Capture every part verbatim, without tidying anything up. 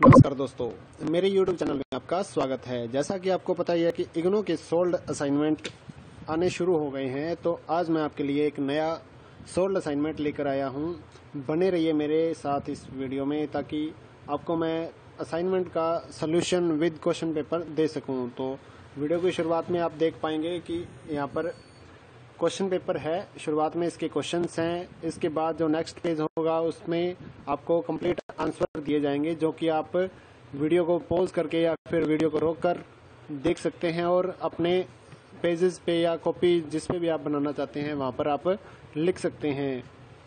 नमस्कार दोस्तों, मेरे YouTube चैनल में आपका स्वागत है। जैसा कि आपको पता ही है कि इग्नू के सोल्ड असाइनमेंट आने शुरू हो गए हैं, तो आज मैं आपके लिए एक नया सोल्ड असाइनमेंट लेकर आया हूं। बने रहिए मेरे साथ इस वीडियो में ताकि आपको मैं असाइनमेंट का सॉल्यूशन विद क्वेश्चन पेपर दे सकूं। तो वीडियो की शुरुआत में आप देख पाएंगे कि यहाँ पर क्वेश्चन पेपर है। शुरुआत में इसके क्वेश्चंस हैं, इसके बाद जो नेक्स्ट पेज होगा उसमें आपको कंप्लीट आंसर दिए जाएंगे, जो कि आप वीडियो को पॉज करके या फिर वीडियो को रोककर देख सकते हैं और अपने पेजेस पे या कॉपी जिस पे भी आप बनाना चाहते हैं वहां पर आप लिख सकते हैं।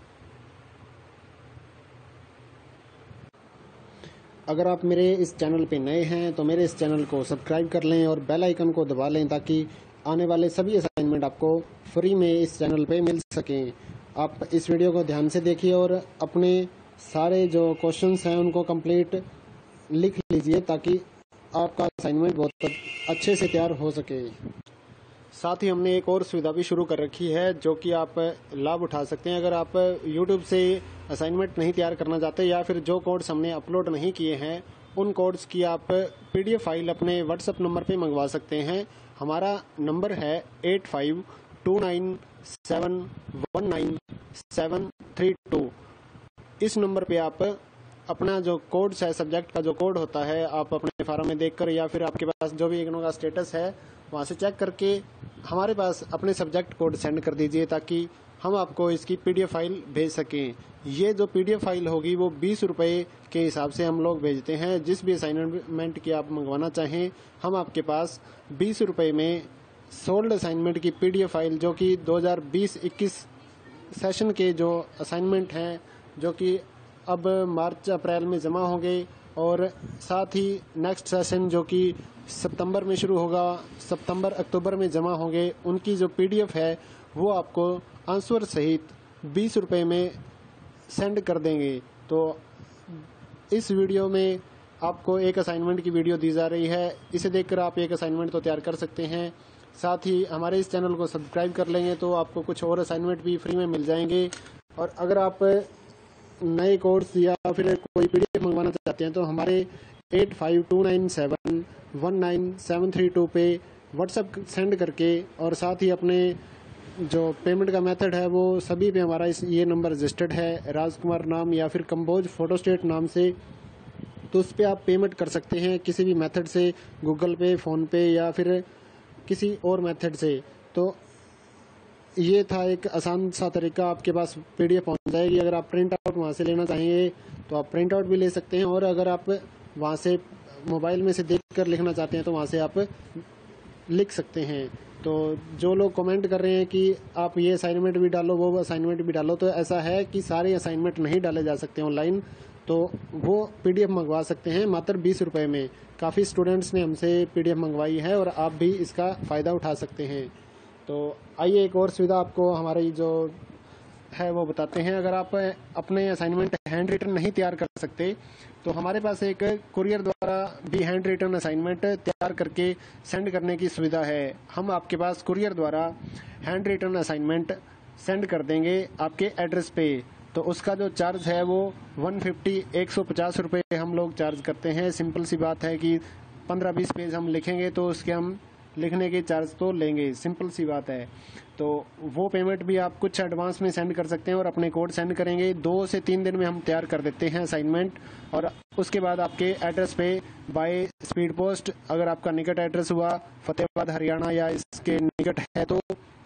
अगर आप मेरे इस चैनल पे नए हैं तो मेरे इस चैनल को सब्सक्राइब कर लें और बेल आइकन को दबा लें ताकि आने वाले सभी असाइनमेंट आपको फ्री में इस चैनल पे मिल सकें। आप इस वीडियो को ध्यान से देखिए और अपने सारे जो क्वेश्चंस हैं उनको कंप्लीट लिख लीजिए ताकि आपका असाइनमेंट बहुत अच्छे से तैयार हो सके। साथ ही हमने एक और सुविधा भी शुरू कर रखी है जो कि आप लाभ उठा सकते हैं। अगर आप यूट्यूब से असाइनमेंट नहीं तैयार करना चाहते या फिर जो कोड्स हमने अपलोड नहीं किए हैं उन कोड्स की आप पीडीएफ फाइल अपने व्हाट्सएप नंबर पे मंगवा सकते हैं। हमारा नंबर है eight five two nine seven one nine seven three two. इस नंबर पे आप अपना जो कोड्स है, सब्जेक्ट का जो कोड होता है, आप अपने फार्म में देखकर या फिर आपके पास जो भी इग्नू का स्टेटस है वहाँ से चेक करके हमारे पास अपने सब्जेक्ट कोड सेंड कर दीजिए ताकि हम आपको इसकी पीडीएफ फाइल भेज सकें। ये जो पीडीएफ फाइल होगी वो बीस रुपये के हिसाब से हम लोग भेजते हैं। जिस भी असाइनमेंट की आप मंगवाना चाहें हम आपके पास बीस रुपये में सोल्ड असाइनमेंट की पीडीएफ फाइल, जो कि दो हज़ार बीस इक्कीस सेशन के जो असाइनमेंट हैं जो कि अब मार्च अप्रैल में जमा होंगे और साथ ही नेक्स्ट सेशन जो कि सितंबर में शुरू होगा, सितंबर अक्टूबर में जमा होंगे, उनकी जो पीडीएफ है वो आपको आंसर सहित बीस रुपये में सेंड कर देंगे। तो इस वीडियो में आपको एक असाइनमेंट की वीडियो दी जा रही है, इसे देखकर आप एक असाइनमेंट तो तैयार कर सकते हैं। साथ ही हमारे इस चैनल को सब्सक्राइब कर लेंगे तो आपको कुछ और असाइनमेंट भी फ्री में मिल जाएंगे। और अगर आप नए कोर्स या फिर कोई पीडीएफ मंगवाना चाहते हैं तो हमारे eight five two nine seven one nine seven three two पे व्हाट्सएप सेंड करके और साथ ही अपने जो पेमेंट का मेथड है वो सभी पे हमारा इस ये नंबर रजिस्टर्ड है, राजकुमार नाम या फिर कंबोज फोटोस्टेट नाम से, तो उस पर आप पेमेंट कर सकते हैं किसी भी मेथड से, गूगल पे, फ़ोन पे या फिर किसी और मेथड से। तो ये था एक आसान सा तरीका, आपके पास पीडीएफ पहुंच जाएगी। अगर आप प्रिंट आउट वहाँ से लेना चाहेंगे तो आप प्रिंट आउट भी ले सकते हैं और अगर आप वहाँ से मोबाइल में से देख कर लिखना चाहते हैं तो वहाँ से आप लिख सकते हैं। तो जो लोग कमेंट कर रहे हैं कि आप ये असाइनमेंट भी डालो वो असाइनमेंट भी डालो, तो ऐसा है कि सारे असाइनमेंट नहीं डाले जा सकते ऑनलाइन, तो वो पीडीएफ मंगवा सकते हैं मात्र बीस रुपये में। काफ़ी स्टूडेंट्स ने हमसे पीडीएफ मंगवाई है और आप भी इसका फ़ायदा उठा सकते हैं। तो आइए एक और सुविधा आपको हमारी जो है वो बताते हैं। अगर आप अपने असाइनमेंट हैंड रिटन नहीं तैयार कर सकते तो हमारे पास एक कुरियर द्वारा भी हैंड रिटन असाइनमेंट तैयार करके सेंड करने की सुविधा है। हम आपके पास कुरियर द्वारा हैंड रिटन असाइनमेंट सेंड कर देंगे आपके एड्रेस पे। तो उसका जो चार्ज है वो वन फिफ्टी एक सौ पचास रुपये हम लोग चार्ज करते हैं। सिंपल सी बात है कि पंद्रह बीस पेज हम लिखेंगे तो उसके हम लिखने के चार्ज तो लेंगे, सिंपल सी बात है। तो वो पेमेंट भी आप कुछ एडवांस में सेंड कर सकते हैं और अपने कोड सेंड करेंगे। दो से तीन दिन में हम तैयार कर देते हैं असाइनमेंट और उसके बाद आपके एड्रेस पे बाय स्पीड पोस्ट, अगर आपका निकट एड्रेस हुआ फतेहाबाद हरियाणा या इसके निकट है तो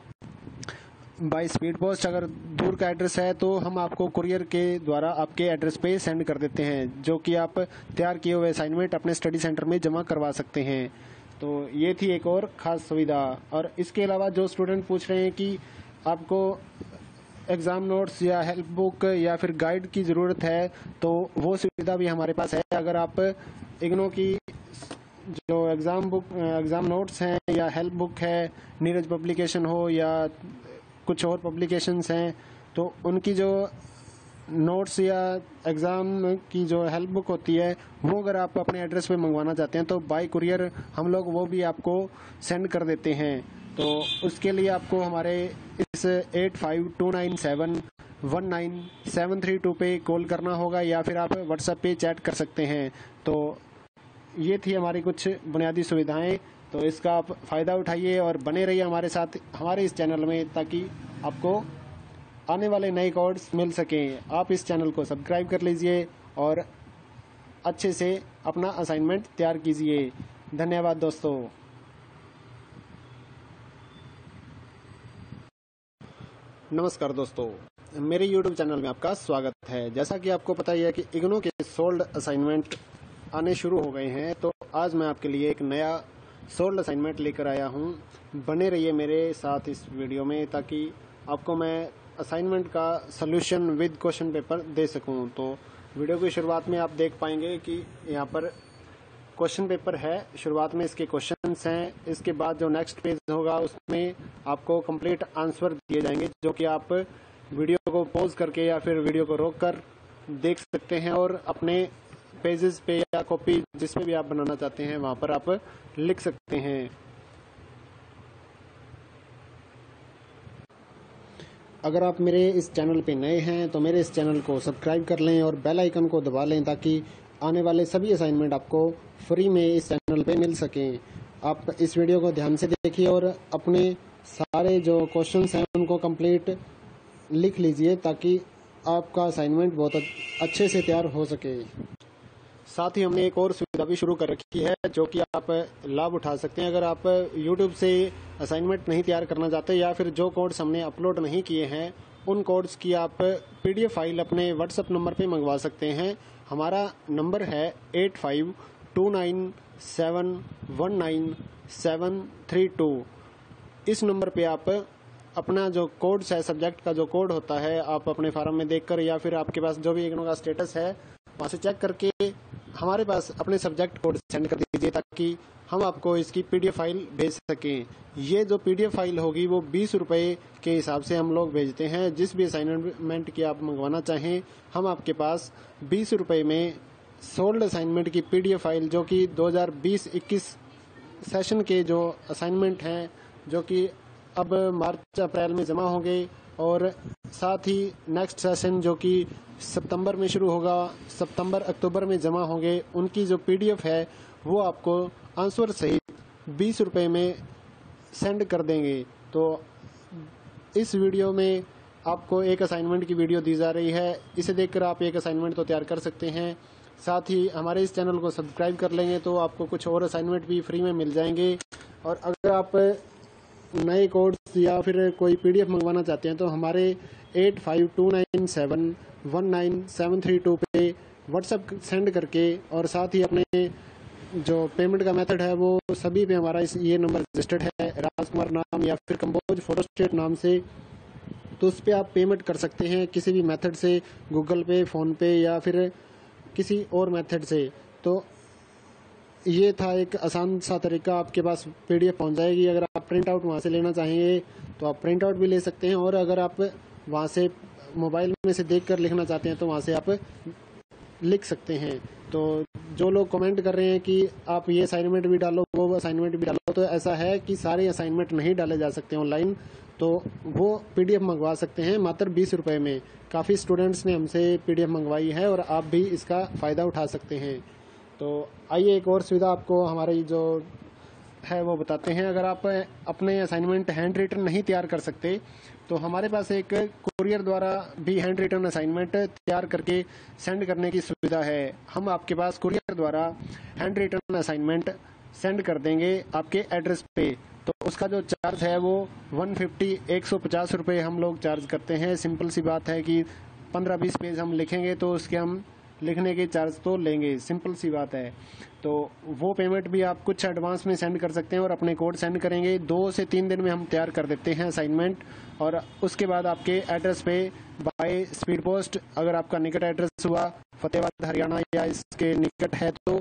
बाय स्पीड पोस्ट, अगर दूर का एड्रेस है तो हम आपको कुरियर के द्वारा आपके एड्रेस पे सेंड कर देते हैं, जो कि आप तैयार किए हुए असाइनमेंट अपने स्टडी सेंटर में जमा करवा सकते हैं। तो ये थी एक और ख़ास सुविधा। और इसके अलावा जो स्टूडेंट पूछ रहे हैं कि आपको एग्ज़ाम नोट्स या हेल्प बुक या फिर गाइड की ज़रूरत है तो वो सुविधा भी हमारे पास है। अगर आप इग्नू की जो एग्ज़ाम बुक एग्ज़ाम नोट्स हैं या हेल्प बुक है, नीरज पब्लिकेशन हो या कुछ और पब्लिकेशंस हैं, तो उनकी जो नोट्स या एग्ज़ाम की जो हेल्प बुक होती है वो अगर आप अपने एड्रेस पे मंगवाना चाहते हैं तो बाय कुरियर हम लोग वो भी आपको सेंड कर देते हैं। तो उसके लिए आपको हमारे इस eight five two nine seven one nine seven three two पे कॉल करना होगा या फिर आप व्हाट्सएप पे चैट कर सकते हैं। तो ये थी हमारी कुछ बुनियादी सुविधाएं। तो इसका आप फ़ायदा उठाइए और बने रहिए हमारे साथ हमारे इस चैनल में, ताकि आपको आने वाले नए कोड्स मिल सकें। आप इस चैनल को सब्सक्राइब कर लीजिए और अच्छे से अपना असाइनमेंट तैयार कीजिए। धन्यवाद दोस्तों। नमस्कार दोस्तों, मेरे यूट्यूब चैनल में आपका स्वागत है। जैसा कि आपको पता ही है कि इग्नू के सोल्ड असाइनमेंट आने शुरू हो गए हैं, तो आज मैं आपके लिए एक नया सोल्ड असाइनमेंट लेकर आया हूं। बने रहिए मेरे साथ इस वीडियो में, ताकि आपको मैं असाइनमेंट का सॉल्यूशन विद क्वेश्चन पेपर दे सकूं। तो वीडियो की शुरुआत में आप देख पाएंगे कि यहाँ पर क्वेश्चन पेपर है। शुरुआत में इसके क्वेश्चंस हैं, इसके बाद जो नेक्स्ट पेज होगा उसमें आपको कंप्लीट आंसर दिए जाएंगे, जो कि आप वीडियो को पॉज करके या फिर वीडियो को रोक कर देख सकते हैं और अपने पेजेस पे या कॉपी जिस पे भी आप बनाना चाहते हैं वहां पर आप लिख सकते हैं। अगर आप मेरे इस चैनल पे नए हैं तो मेरे इस चैनल को सब्सक्राइब कर लें और बेल आइकन को दबा लें, ताकि आने वाले सभी असाइनमेंट आपको फ्री में इस चैनल पे मिल सकें। आप इस वीडियो को ध्यान से देखिए और अपने सारे जो क्वेश्चंस हैं उनको कंप्लीट लिख लीजिए, ताकि आपका असाइनमेंट बहुत अच्छे से तैयार हो सके। साथ ही हमने एक और सुविधा भी शुरू कर रखी है, जो कि आप लाभ उठा सकते हैं। अगर आप YouTube से असाइनमेंट नहीं तैयार करना चाहते या फिर जो कोड्स हमने अपलोड नहीं किए हैं उन कोड्स की आप पीडीएफ फाइल अपने व्हाट्सएप नंबर पे मंगवा सकते हैं। हमारा नंबर है eight five two nine seven one nine seven three two. इस नंबर पे आप अपना जो कोड्स है, सब्जेक्ट का जो कोड होता है, आप अपने फार्म में देखकर या फिर आपके पास जो भी इग्नू का स्टेटस है वहाँ से चेक करके हमारे पास अपने सब्जेक्ट कोड सेंड कर दीजिए, ताकि हम आपको इसकी पीडीएफ फाइल भेज सकें। ये जो पीडीएफ फाइल होगी वो बीस रुपये के हिसाब से हम लोग भेजते हैं। जिस भी असाइनमेंट की आप मंगवाना चाहें, हम आपके पास बीस रुपये में सोल्ड असाइनमेंट की पीडीएफ फाइल, जो कि दो हज़ार बीस इक्कीस सेशन के जो असाइनमेंट हैं, जो कि अब मार्च अप्रैल में जमा होंगे, और साथ ही नेक्स्ट सेशन जो कि सितंबर में शुरू होगा, सितंबर अक्टूबर में जमा होंगे, उनकी जो पीडीएफ है वो आपको आंसर सहित बीस रुपये में सेंड कर देंगे। तो इस वीडियो में आपको एक असाइनमेंट की वीडियो दी जा रही है, इसे देखकर आप एक असाइनमेंट तो तैयार कर सकते हैं। साथ ही हमारे इस चैनल को सब्सक्राइब कर लेंगे तो आपको कुछ और असाइनमेंट भी फ्री में मिल जाएंगे। और अगर आप नए कोड्स या फिर कोई पीडीएफ मंगवाना चाहते हैं तो हमारे eight five two nine seven one nine seven three two पे व्हाट्सएप सेंड करके, और साथ ही अपने जो पेमेंट का मेथड है वो सभी पे हमारा इस ये नंबर रजिस्टर्ड है, राजकुमार नाम या फिर कंबोज फोटोस्टेट नाम से, तो उस पर आप पेमेंट कर सकते हैं किसी भी मेथड से, गूगल पे, फ़ोन पे या फिर किसी और मेथड से। तो ये था एक आसान सा तरीका, आपके पास पीडीएफ पहुंच जाएगी। अगर आप प्रिंट आउट वहाँ से लेना चाहेंगे तो आप प्रिंट आउट भी ले सकते हैं, और अगर आप वहाँ से मोबाइल में से देखकर लिखना चाहते हैं तो वहाँ से आप लिख सकते हैं। तो जो लोग कमेंट कर रहे हैं कि आप ये असाइनमेंट भी डालो, वो असाइनमेंट भी डालो, तो ऐसा है कि सारे असाइनमेंट नहीं डाले जा सकते ऑनलाइन, तो वो पीडीएफ मंगवा सकते हैं मात्र बीस रुपये में। काफ़ी स्टूडेंट्स ने हमसे पीडीएफ मंगवाई है और आप भी इसका फ़ायदा उठा सकते हैं। तो आइए एक और सुविधा आपको हमारी जो है वो बताते हैं। अगर आप अपने असाइनमेंट हैंड रिटन नहीं तैयार कर सकते तो हमारे पास एक कुरियर द्वारा भी हैंड रिटन असाइनमेंट तैयार करके सेंड करने की सुविधा है। हम आपके पास कुरियर द्वारा हैंड रिटन असाइनमेंट सेंड कर देंगे आपके एड्रेस पे। तो उसका जो चार्ज है वो वन फिफ्टी एक सौ पचास रुपये हम लोग चार्ज करते हैं। सिंपल सी बात है कि पंद्रह बीस पेज हम लिखेंगे तो उसके हम लिखने के चार्ज तो लेंगे, सिंपल सी बात है। तो वो पेमेंट भी आप कुछ एडवांस में सेंड कर सकते हैं और अपने कोड सेंड करेंगे। दो से तीन दिन में हम तैयार कर देते हैं असाइनमेंट, और उसके बाद आपके एड्रेस पे बाय स्पीड पोस्ट, अगर आपका निकट एड्रेस हुआ फतेहाबाद हरियाणा या इसके निकट है तो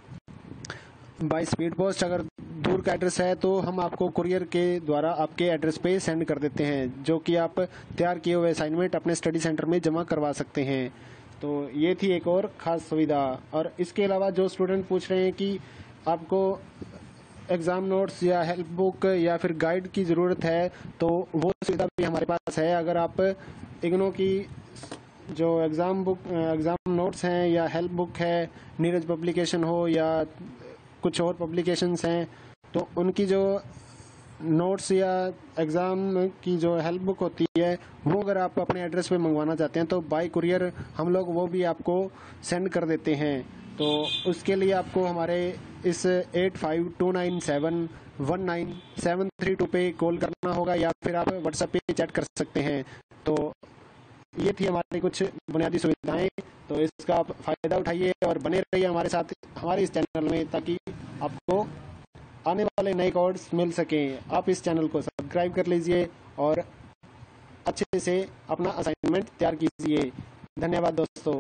बाय स्पीड पोस्ट, अगर दूर का एड्रेस है तो हम आपको कुरियर के द्वारा आपके एड्रेस पे सेंड कर देते हैं, जो कि आप तैयार किए हुए असाइनमेंट अपने स्टडी सेंटर में जमा करवा सकते हैं। तो ये थी एक और ख़ास सुविधा। और इसके अलावा जो स्टूडेंट पूछ रहे हैं कि आपको एग्ज़ाम नोट्स या हेल्प बुक या फिर गाइड की ज़रूरत है, तो वो सुविधा भी हमारे पास है। अगर आप इग्नो की जो एग्ज़ाम बुक एग्ज़ाम नोट्स हैं या हेल्प बुक है, नीरज पब्लिकेशन हो या कुछ और पब्लिकेशंस हैं, तो उनकी जो नोट्स या एग्ज़ाम की जो हेल्प बुक होती है वो अगर आप अपने एड्रेस पे मंगवाना चाहते हैं तो बाय कुरियर हम लोग वो भी आपको सेंड कर देते हैं। तो उसके लिए आपको हमारे इस eight five two nine seven one nine seven three two पे कॉल करना होगा या फिर आप व्हाट्सएप पे चैट कर सकते हैं। तो ये थी हमारी कुछ बुनियादी सुविधाएं, तो इसका आप फ़ायदा उठाइए और बने रहिए हमारे साथ हमारे इस चैनल में, ताकि आपको आने वाले नए कोर्स मिल सकें। आप इस चैनल को सब्सक्राइब कर लीजिए और अच्छे से अपना असाइनमेंट तैयार कीजिए। धन्यवाद दोस्तों।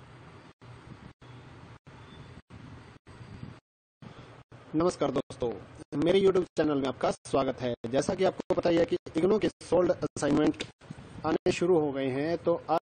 नमस्कार दोस्तों, मेरे यूट्यूब चैनल में आपका स्वागत है। जैसा कि आपको पता ही है कि इग्नो के सोल्ड असाइनमेंट आने शुरू हो गए हैं, तो